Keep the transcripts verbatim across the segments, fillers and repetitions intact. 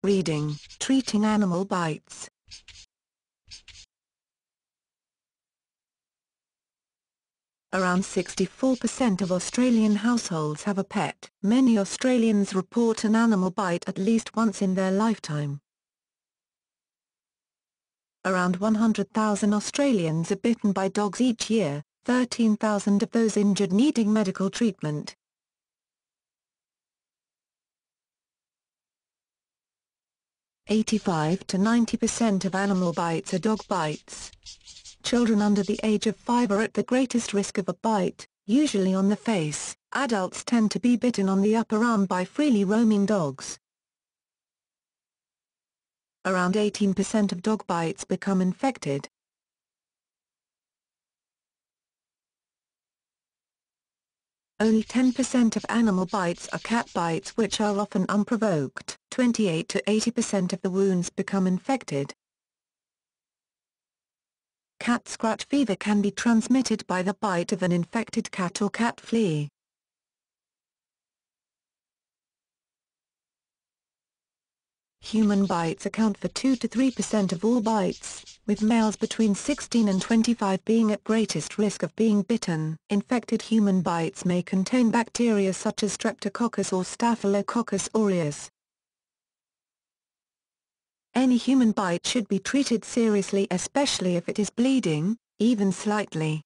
Reading, treating animal bites. Around sixty-four percent of Australian households have a pet. Many Australians report an animal bite at least once in their lifetime. Around one hundred thousand Australians are bitten by dogs each year, thirteen thousand of those injured needing medical treatment. eighty-five to ninety percent of animal bites are dog bites. Children under the age of five are at the greatest risk of a bite, usually on the face. Adults tend to be bitten on the upper arm by freely roaming dogs. Around eighteen percent of dog bites become infected. Only ten percent of animal bites are cat bites, which are often unprovoked. twenty-eight to eighty percent of the wounds become infected. Cat scratch fever can be transmitted by the bite of an infected cat or cat flea. Human bites account for two to three percent of all bites, with males between sixteen and twenty-five being at greatest risk of being bitten. Infected human bites may contain bacteria such as Streptococcus or Staphylococcus aureus. Any human bite should be treated seriously, especially if it is bleeding, even slightly.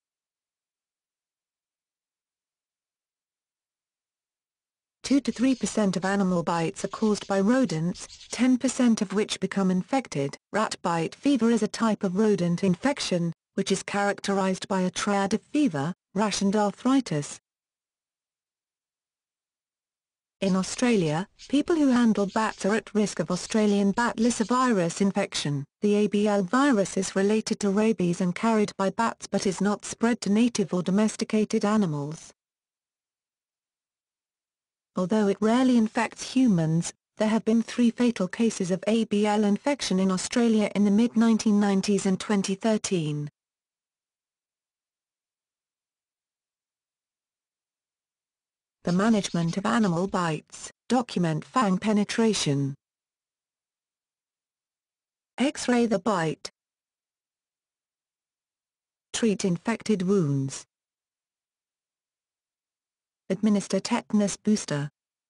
two to three percent of animal bites are caused by rodents, ten percent of which become infected. Rat bite fever is a type of rodent infection, which is characterized by a triad of fever, rash and arthritis. In Australia, people who handle bats are at risk of Australian bat lyssavirus infection. The A B L virus is related to rabies and carried by bats but is not spread to native or domesticated animals. Although it rarely infects humans, there have been three fatal cases of A B L infection in Australia in the mid nineteen nineties and twenty thirteen. The management of animal bites. Document fang penetration. X-ray the bite. Treat infected wounds. Administer tetanus booster.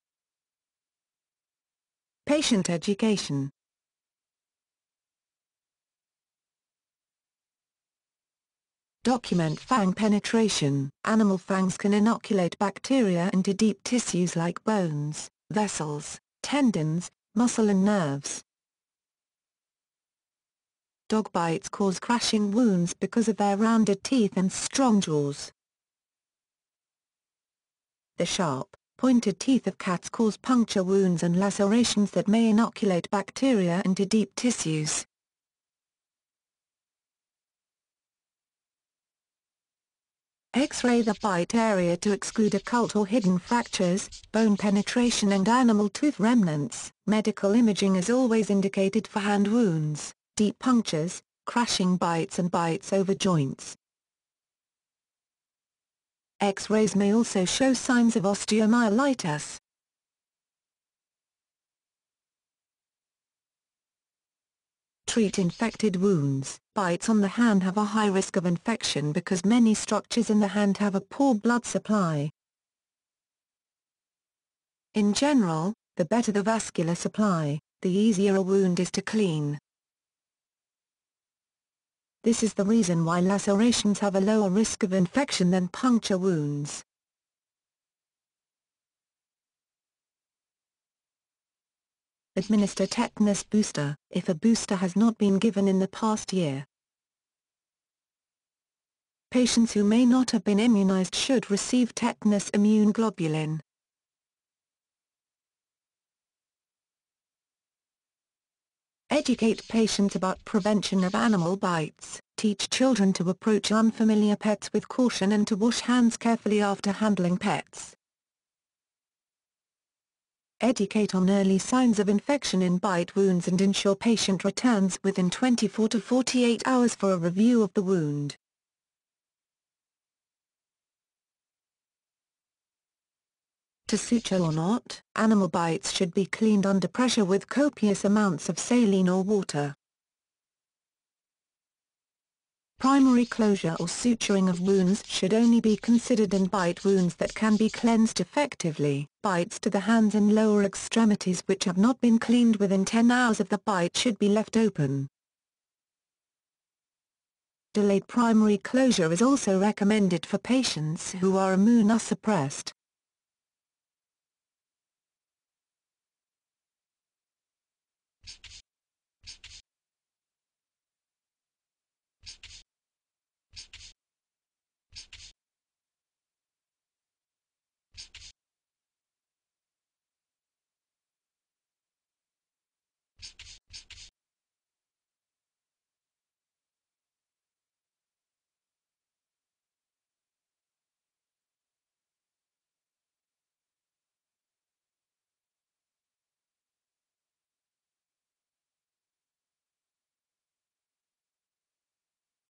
Patient education. Document fang penetration. Animal fangs can inoculate bacteria into deep tissues like bones, vessels, tendons, muscle and nerves. Dog bites cause crashing wounds because of their rounded teeth and strong jaws. The sharp, pointed teeth of cats cause puncture wounds and lacerations that may inoculate bacteria into deep tissues. X-ray the bite area to exclude occult or hidden fractures, bone penetration and animal tooth remnants. Medical imaging is always indicated for hand wounds, deep punctures, crashing bites and bites over joints. X-rays may also show signs of osteomyelitis. Treat infected wounds. Bites on the hand have a high risk of infection because many structures in the hand have a poor blood supply. In general, the better the vascular supply, the easier a wound is to clean. This is the reason why lacerations have a lower risk of infection than puncture wounds. Administer tetanus booster, if a booster has not been given in the past year. Patients who may not have been immunized should receive tetanus immune globulin. Educate patients about prevention of animal bites. Teach children to approach unfamiliar pets with caution and to wash hands carefully after handling pets. Educate on early signs of infection in bite wounds and ensure patient returns within twenty-four to forty-eight hours for a review of the wound. to suture or not, animal bites should be cleaned under pressure with copious amounts of saline or water. Primary closure or suturing of wounds should only be considered in bite wounds that can be cleansed effectively. Bites to the hands and lower extremities which have not been cleaned within ten hours of the bite should be left open. Delayed primary closure is also recommended for patients who are immunosuppressed.